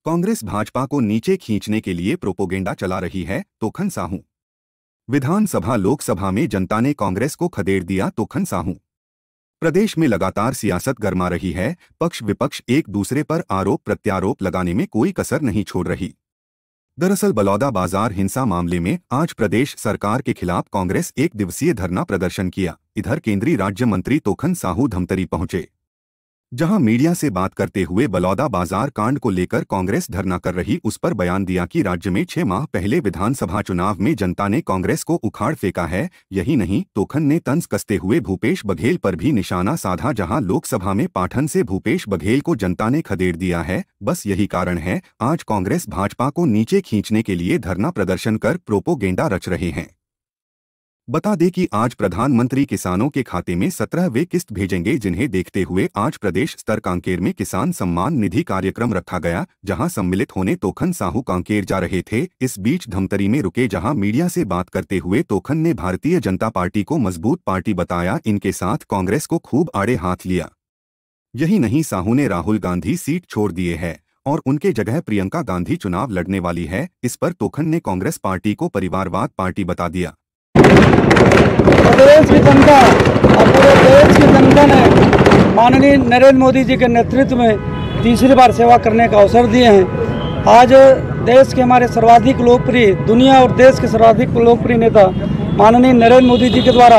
कांग्रेस भाजपा को नीचे खींचने के लिए प्रोपोगेंडा चला रही है, तोखन साहू। विधानसभा लोकसभा में जनता ने कांग्रेस को खदेड़ दिया, तोखन साहू। प्रदेश में लगातार सियासत गरमा रही है। पक्ष विपक्ष एक दूसरे पर आरोप प्रत्यारोप लगाने में कोई कसर नहीं छोड़ रही। दरअसल बलौदा बाजार हिंसा मामले में आज प्रदेश सरकार के खिलाफ कांग्रेस एक दिवसीय धरना प्रदर्शन किया। इधर केंद्रीय राज्य मंत्री तोखन साहू धमतरी पहुंचे, जहां मीडिया से बात करते हुए बलौदा बाजार कांड को लेकर कांग्रेस धरना कर रही उस पर बयान दिया कि राज्य में 6 माह पहले विधानसभा चुनाव में जनता ने कांग्रेस को उखाड़ फेंका है। यही नहीं, तोखन ने तंज कसते हुए भूपेश बघेल पर भी निशाना साधा, जहां लोकसभा में पाठन से भूपेश बघेल को जनता ने खदेड़ दिया है। बस यही कारण है आज कांग्रेस भाजपा को नीचे खींचने के लिए धरना प्रदर्शन कर प्रोपोगेंडा रच रहे हैं। बता दें कि आज प्रधानमंत्री किसानों के खाते में 17वें किस्त भेजेंगे, जिन्हें देखते हुए आज प्रदेश स्तर कांकेर में किसान सम्मान निधि कार्यक्रम रखा गया, जहां सम्मिलित होने तोखन साहू कांकेर जा रहे थे। इस बीच धमतरी में रुके, जहां मीडिया से बात करते हुए तोखन ने भारतीय जनता पार्टी को मजबूत पार्टी बताया। इनके साथ कांग्रेस को खूब आड़े हाथ लिया। यही नहीं, साहू ने राहुल गांधी सीट छोड़ दिए है और उनके जगह प्रियंका गांधी चुनाव लड़ने वाली है। इस पर तोखन ने कांग्रेस पार्टी को परिवारवाद पार्टी बता दिया। प्रदेश की जनता और पूरे देश की जनता ने माननीय नरेंद्र मोदी जी के नेतृत्व में तीसरी बार सेवा करने का अवसर दिए हैं। आज देश के हमारे सर्वाधिक लोकप्रिय, दुनिया और देश के सर्वाधिक लोकप्रिय नेता माननीय नरेंद्र मोदी जी के द्वारा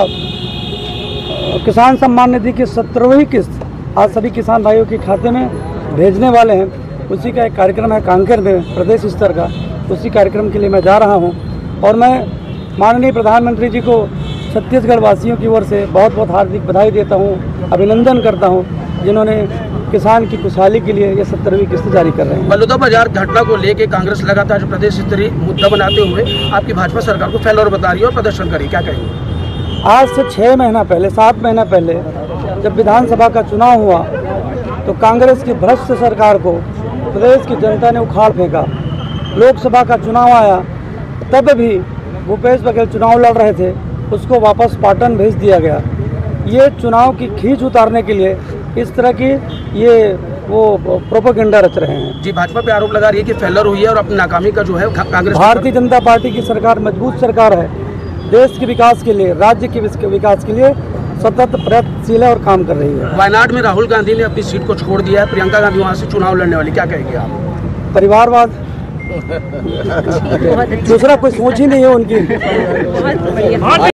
किसान सम्मान निधि की 17वीं किस्त आज सभी किसान भाइयों के खाते में भेजने वाले हैं। उसी का एक कार्यक्रम है कांकेर में प्रदेश स्तर का। उसी कार्यक्रम के लिए मैं जा रहा हूँ और मैं माननीय प्रधानमंत्री जी को छत्तीसगढ़ वासियों की ओर से बहुत बहुत हार्दिक बधाई देता हूं, अभिनंदन करता हूं, जिन्होंने किसान की खुशहाली के लिए ये 17वीं किस्त जारी कर रहे हैं। बलौदा बाजार घटना को लेकर कांग्रेस लगातार जो प्रदेश स्तरीय मुद्दा बनाते हुए आपकी भाजपा सरकार को फेलर बता रही है और प्रदर्शन करी, क्या कहेंगे? आज से 6 महीना पहले, 7 महीना पहले जब विधानसभा का चुनाव हुआ तो कांग्रेस की भ्रष्ट सरकार को प्रदेश की जनता ने उखाड़ फेंका। लोकसभा का चुनाव आया, तब भी भूपेश बघेल चुनाव लड़ रहे थे, उसको वापस पाटन भेज दिया गया। ये चुनाव की खींच उतारने के लिए इस तरह की वो प्रोपेगेंडा रच रहे हैं। जी, भाजपा पे आरोप लगा रही है कि फेलर हुई है और अपनी नाकामी का जो है कांग्रेस। भारतीय जनता पार्टी की सरकार मजबूत सरकार है, देश के विकास के लिए, राज्य के विकास के लिए सतत प्रयत्नशील है और काम कर रही है। वायनाड में राहुल गांधी ने अपनी सीट को छोड़ दिया है, प्रियंका गांधी वहाँ से चुनाव लड़ने वाली, क्या कहेंगे आप? परिवारवाद दूसरा कोई सोच ही नहीं है उनकी।